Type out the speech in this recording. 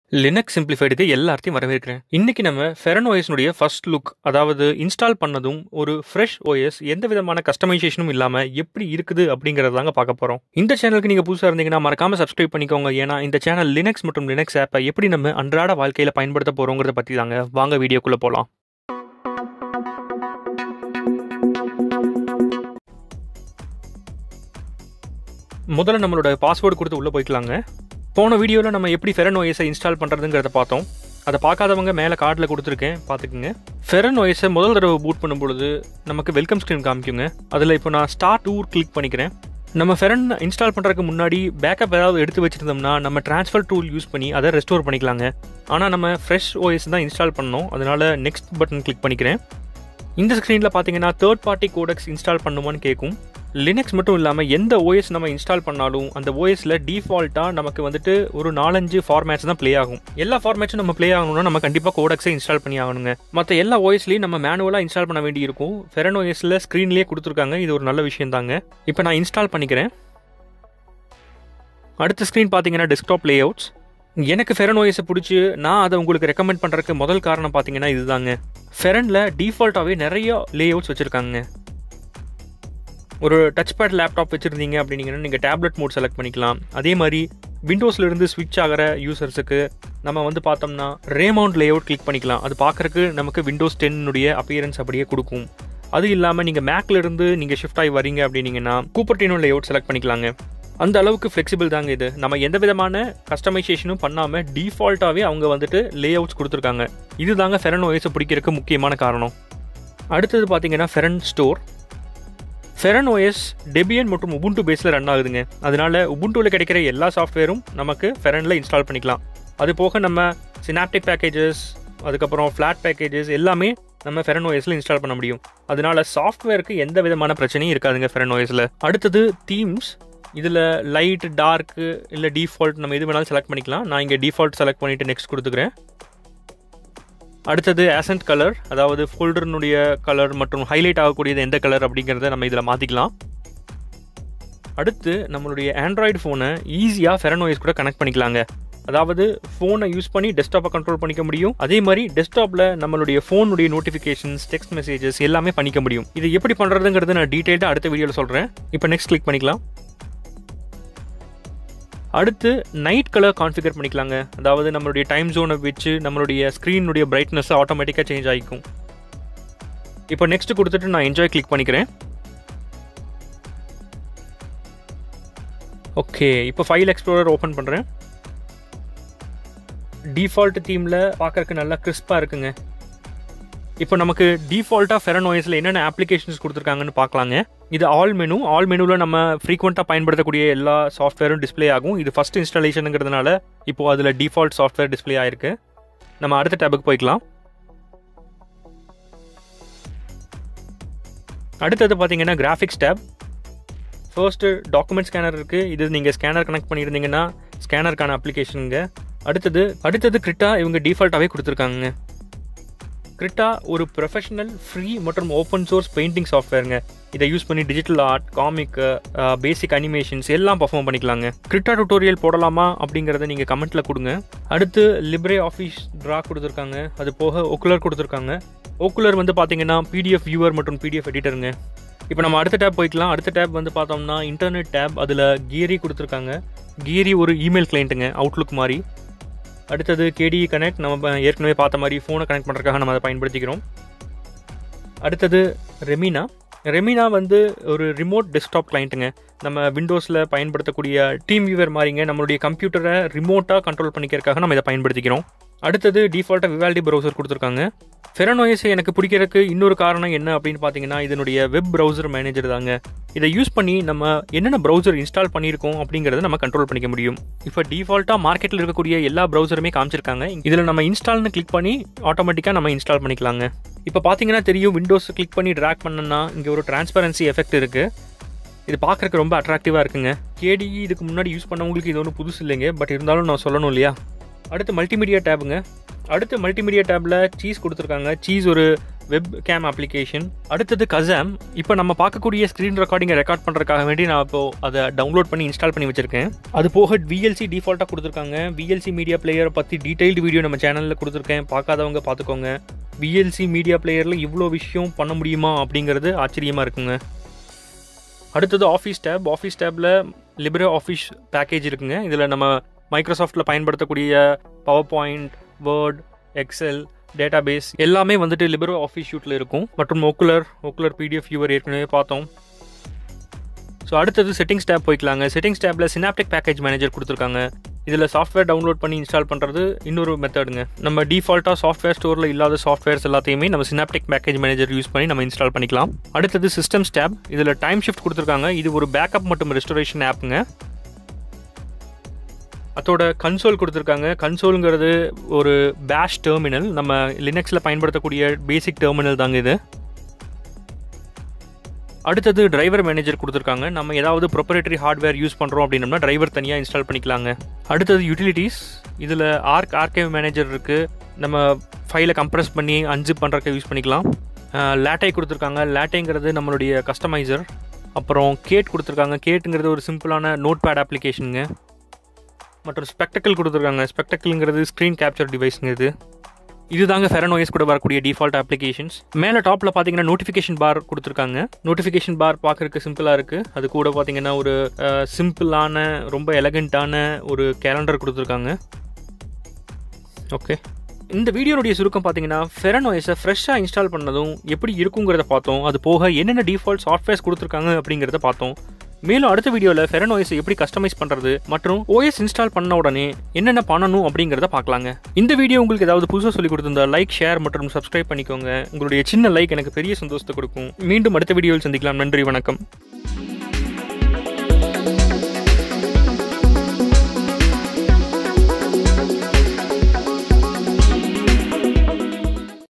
Linux சிம்பிளிஃபைடுக்கு எல்லாத்தையும் வரவேற்கிறேன். இன்னைக்கு நம்ம ஃபெரன் ஓஎஸ்னுடைய ஃபர்ஸ்ட் லுக், அதாவது இன்ஸ்டால் பண்ணதும் ஒரு ஃப்ரெஷ் ஓஎஸ் எந்த விதமான கஸ்டமைசேஷனும் இல்லாம எப்படி இருக்குது அப்படிங்கறதாங்க பார்க்க போறோம். இந்த சேனலுக்கு நீங்க புதுசா இருந்தீங்கன்னா மறக்காம சப்ஸ்கிரைப் பண்ணிக்கோங்க. ஏன்னா இந்த சேனல் லினக்ஸ் மற்றும் லினக்ஸ் ஆப்பை எப்படி நம்ம அன்றாட வாழ்க்கையில பயன்படுத்த போறோங்கிறத பத்தி தாங்க. வாங்க வீடியோக்குள்ள போலாம். முதல்ல நம்மளோட பாஸ்வேர்டு கொடுத்து உள்ள போய்க்கலாங்க. போன வீடியோவில் நம்ம எப்படி ஃபெரன் ஓஎஸை இன்ஸ்டால் பண்ணுறதுங்கிறத பார்த்தோம். அதை பார்க்காதவங்க மேலே கார்டில் கொடுத்துருக்கேன், பார்த்துக்குங்க. ஃபெரன் ஓஎஸை முதல் தடவை பூட் பண்ணும்பொழுது நமக்கு வெல்கம் ஸ்க்ரீன் காமிக்குங்க. அதில் இப்போ நான் ஸ்டார்ட் டூர் கிளிக் பண்ணிக்கிறேன். நம்ம ஃபெரன் இன்ஸ்டால் பண்ணுறதுக்கு முன்னாடி பேக்கப் ஏதாவது எடுத்து வச்சுருந்தோம்னா நம்ம ட்ரான்ஸ்ஃபர் டூல் யூஸ் பண்ணி அதை ரெஸ்டோர் பண்ணிக்கலாங்க. ஆனால் நம்ம ஃப்ரெஷ் ஓஎஸ் தான் இன்ஸ்டால் பண்ணோம், அதனால் நெக்ஸ்ட் பட்டன் கிளிக் பண்ணிக்கிறேன். இந்த ஸ்க்ரீனில் பார்த்தீங்கன்னா தேர்ட் பார்ட்டி கோடெக்ஸ் இன்ஸ்டால் பண்ணுமான்னு கேட்கும். லினக்ஸ் மட்டும் இல்லாமல் எந்த ஓஎஸ் நம்ம இன்ஸ்டால் பண்ணாலும் அந்த ஓஎஸில் டிஃபால்ட்டாக நமக்கு வந்துட்டு ஒரு 4-5 ஃபார்மேட்ஸ் தான் ப்ளே ஆகும். எல்லா ஃபார்மேட்ஸும் நம்ம ப்ளே ஆகணும்னா நம்ம கண்டிப்பாக கோடெக்ஸை இன்ஸ்டால் பண்ணி ஆகணுங்க. மற்ற எல்லா ஓஎஸ்லையும் நம்ம மேனுவலாக இன்ஸ்டால் பண்ண வேண்டி இருக்கும். ஃபெரன் ஓஎஸில் ஸ்க்ரீன்லேயே கொடுத்துருக்காங்க, இது ஒரு நல்ல விஷயம் தாங்க. இப்போ நான் இன்ஸ்டால் பண்ணிக்கிறேன். அடுத்த ஸ்க்ரீன் பார்த்தீங்கன்னா டெஸ்க்டாப் லேஅவுட்ஸ். எனக்கு ஃபெரன் ஓஎஸை பிடிச்சி நான் அதை உங்களுக்கு ரெக்கமெண்ட் பண்ணுறதுக்கு முதல் காரணம் பார்த்தீங்கன்னா இதுதாங்க. ஃபெரனில் டிஃபால்ட்டாகவே நிறைய லேஅவுட்ஸ் வச்சுருக்காங்க. ஒரு டச் பேட் லேப்டாப் வச்சுருந்தீங்க அப்படின்னீங்கன்னா நீங்கள் டேப்லெட் மோட் செலக்ட் பண்ணிக்கலாம். அதே மாதிரி விண்டோஸ்லேருந்து ஸ்விட்ச் ஆகிற யூசர்ஸுக்கு நம்ம வந்து பார்த்தோம்னா ரேமவுண்ட் லேஅவுட் கிளிக் பண்ணிக்கலாம். அது பார்க்குறக்கு நமக்கு விண்டோஸ் 10 அப்பியரன்ஸ் அப்படியே கொடுக்கும். அது இல்லாமல் நீங்கள் மேக்லேருந்து நீங்கள் ஷிஃப்ட் ஆகி வரீங்க அப்படின்னீங்கன்னா கூப்பர்டினோ லேஅவுட் செலக்ட் பண்ணிக்கலாங்க. அந்த அளவுக்கு ஃப்ளெக்சிபிள் தாங்க இது. நம்ம எந்த விதமான கஸ்டமைசேஷனும் பண்ணாமல் டிஃபால்ட்டாகவே அவங்க வந்துட்டு லேஅவுட்ஸ் கொடுத்துருக்காங்க. இது தாங்க ஃபெரன் ஓஎஸை பிடிக்கிறதுக்கு முக்கியமான காரணம். அடுத்தது பார்த்தீங்கன்னா Feren store. Feren OS Debian மற்றும் உபுண்டு பேஸில் ரன் ஆகுதுங்க. அதனால உபுண்டுவில் கிடைக்கிற எல்லா சாஃப்ட்வேரும் நமக்கு ஃபெரனில் இன்ஸ்டால் பண்ணிக்கலாம். அது போக நம்ம சினாப்டிக் பேக்கேஜஸ், அதுக்கப்புறம் ஃப்ளாட் பேக்கேஜஸ் எல்லாமே நம்ம ஃபெரன் ஓஎஸில் இன்ஸ்டால் பண்ண முடியும். அதனால சாஃப்ட்வேருக்கு எந்த விதமான பிரச்சனையும் இருக்காதுங்க ஃபெரன் ஓஎஸில். அடுத்தது தீம்ஸ். இதில் லைட், டார்க்கு இல்லை டிஃபால்ட் நம்ம எது வேணாலும் செலக்ட் பண்ணிக்கலாம். நான் இங்கே டிஃபால்ட் செலக்ட் பண்ணிவிட்டு நெக்ஸ்ட் கொடுத்துக்கிறேன். அடுத்தது ஆசன்ட் கலர், அதாவது ஃபோல்டர்னுடைய கலர் மற்றும் ஹைலைட் ஆகக்கூடியது எந்த கலர் அப்படிங்கிறத நம்ம இதில் மாற்றிக்கலாம். அடுத்து நம்மளுடைய ஆண்ட்ராய்டு ஃபோனை ஈஸியாக ஃபெரன் ஓஎஸ் கூட கனெக்ட் பண்ணிக்கலாங்க. அதாவது ஃபோனை யூஸ் பண்ணி டெஸ்க்டாப்பை கண்ட்ரோல் பண்ணிக்க முடியும். அதே மாதிரி டெஸ்க்டாப்பில் நம்மளுடைய ஃபோனுடைய நோட்டிஃபிகேஷன்ஸ், டெக்ஸ்ட் மெசேஜஸ் எல்லாமே பண்ணிக்க முடியும். இது எப்படி பண்ணுறதுங்கிறது நான் டீட்டெயிலாக அடுத்த வீடியோவில் சொல்கிறேன். இப்போ நெக்ஸ்ட் கிளிக் பண்ணிக்கலாம். அடுத்து நைட் கலர் கான்ஃபிகர் பண்ணிக்கலாங்க. அதாவது நம்மளுடைய டைம் ஜோனை வச்சு நம்மளுடைய ஸ்க்ரீனுடைய பிரைட்னஸ் ஆட்டோமேட்டிக்காக சேஞ்ச் ஆகிக்கும். இப்போ நெக்ஸ்ட் கொடுத்துட்டு நான் என்ஜாய் கிளிக் பண்ணிக்கிறேன். ஓகே, இப்போ ஃபைல் எக்ஸ்ப்ளோரர் ஓப்பன் பண்ணுறேன். டிஃபால்ட் தீமில் பார்க்கறதுக்கு நல்லா கிறிஸ்பாக இருக்குங்க. இப்போ நமக்கு டிஃபால்ட்டாக ஃபெரன் ஓஎஸில் என்னென்ன அப்ளிகேஷன்ஸ் கொடுத்துருக்காங்கன்னு பார்க்கலாங்க. இது ஆல் மெனு. ஆல் மெனுவில் நம்ம ஃப்ரீக்வெண்ட்டாக பயன்படுத்தக்கூடிய எல்லா சாஃப்ட்வேரும் டிஸ்பிளே ஆகும். இது ஃபஸ்ட் இன்ஸ்டாலேஷனுங்கிறதுனால இப்போது அதில் டிஃபால்ட் சாஃப்ட்வேர் டிஸ்பிளே ஆகிருக்கு. நம்ம அடுத்த டேபுக்கு போய்க்கலாம். அடுத்தது பார்த்தீங்கன்னா graphics tab. First document scanner இருக்குது. இது நீங்கள் ஸ்கேனர் கனெக்ட் பண்ணியிருந்தீங்கன்னா ஸ்கேனருக்கான அப்ளிகேஷனுங்க. அடுத்தது கிரிட்டா. இவங்க டிஃபால்ட்டாகவே கொடுத்துருக்காங்க. கிரிட்டா ஒரு ப்ரொஃபஷனல், ஃப்ரீ மற்றும் ஓப்பன் சோர்ஸ் பெயிண்டிங் சாஃப்ட்வேருங்க. இதை யூஸ் பண்ணி digital art, comic, basic animations எல்லாம் பர்ஃபார்ம் பண்ணிக்கலாங்க. கிரிட்டா டுட்டோரியல் போடலாமா அப்படிங்கிறத நீங்கள் கமெண்ட்டில் கொடுங்க. அடுத்து லிப்ரே ஆஃபீஸ் ட்ரா கொடுத்துருக்காங்க. அது போக ஓக்குலர் கொடுத்துருக்காங்க. ஓக்குலர் வந்து பார்த்தீங்கன்னா பிடிஎஃப் வியூவர் மற்றும் பிடிஎஃப் எடிட்டருங்க. இப்போ நம்ம அடுத்த டேப் போய்க்கலாம். அடுத்த டேப் வந்து பார்த்தோம்னா இன்டர்நெட் டேப். அதில் கியரி கொடுத்துருக்காங்க. கியரி ஒரு இமெயில் கிளைண்ட்டுங்க, அவுட்லுக் மாதிரி. அடுத்தது கேடிஇ கனெக்ட். நம்ம ஏற்கனவே பார்த்த மாதிரி ஃபோனை கனெக்ட் பண்ணுறதுக்காக நம்ம அதை பயன்படுத்திக்கிறோம். அடுத்தது ரெமினா வந்து ஒரு ரிமோட் டெஸ்க்டாப் கிளைண்ட்டுங்க. நம்ம விண்டோஸில் பயன்படுத்தக்கூடிய டீம் வியூவர் மாதிரிங்க. நம்மளுடைய கம்ப்யூட்டரை ரிமோட்டாக கண்ட்ரோல் பண்ணிக்கிறதுக்காக நம்ம இதை பயன்படுத்திக்கிறோம். அடுத்தது டிஃபால்ட்டாக விவால்டி ப்ரௌசர் கொடுத்துருக்காங்க. ஃபெரன் ஓஎஸ் எனக்கு பிடிக்கிறதுக்கு இன்னொரு காரணம் என்ன அப்படின்னு பார்த்தீங்கன்னா இதனுடைய வெப் ப்ரௌசர் மேனேஜர் தாங்க. இதை யூஸ் பண்ணி நம்ம என்னென்ன ப்ரௌசர் இன்ஸ்டால் பண்ணியிருக்கோம் அப்படிங்கிறத நம்ம கண்ட்ரோல் பண்ணிக்க முடியும். இப்போ டிஃபால்ட்டாக மார்க்கெட்டில் இருக்கக்கூடிய எல்லா ப்ரௌசருமே காமிச்சிருக்காங்க. இதில் நம்ம இன்ஸ்டால்னு கிளிக் பண்ணி ஆட்டோமேட்டிக்காக நம்ம இன்ஸ்டால் பண்ணிக்கலாங்க. இப்போ பார்த்தீங்கன்னா தெரியும், விண்டோஸ் கிளிக் பண்ணி ட்ராக் பண்ணோன்னா இங்கே ஒரு டிரான்ஸ்பரன்சி எஃபெக்ட் இருக்குது. இது பார்க்குறக்கு ரொம்ப அட்ராக்டிவாக இருக்குங்க. கேடிஇ இதுக்கு முன்னாடி யூஸ் பண்ணவங்களுக்கு இது ஒன்றும் புதுசு இல்லைங்க, பட் இருந்தாலும் நான் சொல்லணும் இல்லையா. அடுத்து மல்டிமீடியா டேபுங்க. அடுத்து மல்டிமீடியா டேப்பில் சீஸ் கொடுத்துருக்காங்க. சீஸ் ஒரு வெப் கேம் அப்ளிகேஷன். அடுத்தது கசாம். இப்போ நம்ம பார்க்கக்கூடிய ஸ்க்ரீன் ரெக்கார்டிங்கை ரெக்கார்ட் பண்ணுறதுக்காக வேண்டி நான் இப்போ அதை டவுன்லோட் பண்ணி இன்ஸ்டால் பண்ணி வச்சிருக்கேன். அது போக VLC டிஃபால்ட்டாக கொடுத்துருக்காங்க. VLC மீடியா பிளேயரை பற்றி டீடைல்டு வீடியோ நம்ம சேனலில் கொடுத்துருக்கேன், பார்க்காதவங்க பார்த்துக்கோங்க. VLC மீடியா பிளேயரில் இவ்வளோ விஷயம் பண்ண முடியுமா அப்படிங்கிறது ஆச்சரியமாக இருக்குங்க. அடுத்தது ஆஃபீஸ் டேப். ஆஃபீஸ் டேப்பில் லிப்ரே ஆஃபீஸ் பேக்கேஜ் இருக்குங்க. இதில் நம்ம மைக்ரோசாஃப்ட்டில் பயன்படுத்தக்கூடிய PowerPoint, Word, Excel, database எல்லாமே வந்துட்டு லிப்ரே ஆஃபீஸ் ஷூட்டில் இருக்கும். மற்றும் ஒக்குலர் PDF வியூவர் ஏற்கனவே பார்த்தோம். ஸோ அடுத்தது செட்டிங்ஸ் டேப் போய்க்கலாங்க. செட்டிங்ஸ் டேப்பில் சினாப்டிக் பேக்கேஜ் மேனேஜர் கொடுத்துருக்காங்க. இதில் சாஃப்ட்வேர் டவுன்லோட் பண்ணி இன்ஸ்டால் பண்ணுறது இன்னொரு மெத்தடுங்க. நம்ம டிஃபால்ட்டாக சாஃப்ட்வேர் ஸ்டோரில் இல்லாத சாஃப்ட்வேர்ஸ் எல்லாத்தையுமே நம்ம சினாப்டிக் பேக்கேஜ் மேனேஜர் யூஸ் பண்ணி நம்ம இன்ஸ்டால் பண்ணிக்கலாம். அடுத்தது சிஸ்டம்ஸ் டேப். இதில் டைம் ஷிஃப்ட் கொடுத்துருக்காங்க. இது ஒரு பேக்கப் மற்றும் ரெஸ்டோரேஷன் ஆப்புங்க. அதோட கன்சோல் கொடுத்துருக்காங்க. கன்சோலுங்கிறது ஒரு பேஷ் டெர்மினல். நம்ம லினக்ஸில் பயன்படுத்தக்கூடிய பேசிக் டெர்மினல் தாங்க இது. அடுத்தது டிரைவர் மேனேஜர் கொடுத்துருக்காங்க. நம்ம ஏதாவது ப்ரொப்ரைட்டரி ஹார்ட்வேர் யூஸ் பண்ணுறோம் அப்படின்னம்னா டிரைவர் தனியாக இன்ஸ்டால் பண்ணிக்கலாங்க. அடுத்தது யூட்டிலிட்டிஸ். இதில் ஆர்கைவ் மேனேஜர் இருக்குது. நம்ம ஃபைலை கம்ப்ரஸ் பண்ணி அன்சிப் பண்ணுறதுக்கு யூஸ் பண்ணிக்கலாம். லேட்டை கொடுத்துருக்காங்க. லேட்டைங்கிறது நம்மளுடைய கஸ்டமைசர். அப்புறம் கேட் கொடுத்துருக்காங்க. கேட்டுங்கிறது ஒரு சிம்பிளான நோட் பேட் அப்ளிகேஷனுங்க. மற்றும் ஸ்பெக்டக்கிள் கொடுத்துருக்காங்க. ஸ்பெக்டக்கிள்ங்கிறது ஸ்க்ரீன் கேப்சர் டிவைஸுங்க. இது தாங்க ஃபெரன் OS கூட வரக்கூடிய டிஃபால்ட் அப்ளிகேஷன்ஸ். மேலே டாப்பில் பார்த்தீங்கன்னா நோட்டிஃபிகேஷன் பார் கொடுத்துருக்காங்க. நோட்டிஃபிகேஷன் பார் பார்க்குறதுக்கு சிம்பிளாக இருக்குது. அது கூட பார்த்தீங்கன்னா ஒரு சிம்பிளான ரொம்ப எலகண்ட்டான ஒரு கேலண்டர் கொடுத்துருக்காங்க. ஓகே, இந்த வீடியோனுடைய சுருக்கம் பார்த்தீங்கன்னா ஃபெரன் OS ஃப்ரெஷ்ஷாக இன்ஸ்டால் பண்ணதும் எப்படி இருக்குங்கிறத பார்த்தோம். அது போக என்னென்ன டிஃபால்ட் சாஃப்ட்வேர்ஸ் கொடுத்துருக்காங்க அப்படிங்கிறத பார்த்தோம். மேலும் அடுத்த வீடியோவில் ஃபெரன் OS எப்படி கஸ்டமைஸ் பண்ணுறது மற்றும் OS இன்ஸ்டால் பண்ண உடனே என்னென்ன பண்ணணும் அப்படிங்கிறத பார்க்கலாங்க. இந்த வீடியோ உங்களுக்கு ஏதாவது புதுசாக சொல்லி கொடுத்திருந்தா லைக், ஷேர் மற்றும் சப்ஸ்கிரைப் பண்ணிக்கோங்க. உங்களுடைய சின்ன லைக் எனக்கு பெரிய சந்தோஷத்தை கொடுக்கும். மீண்டும் அடுத்த வீடியோவில் சந்திக்கலாம். நன்றி, வணக்கம்.